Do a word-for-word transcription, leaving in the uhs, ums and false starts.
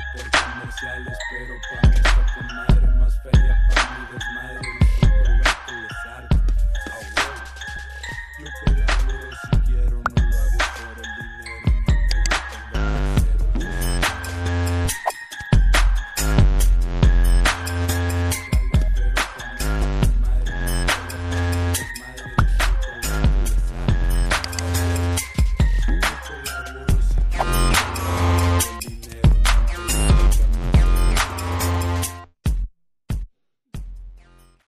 por comerciales, pero pa' mí está con madre, más feria pa' mi desmadre.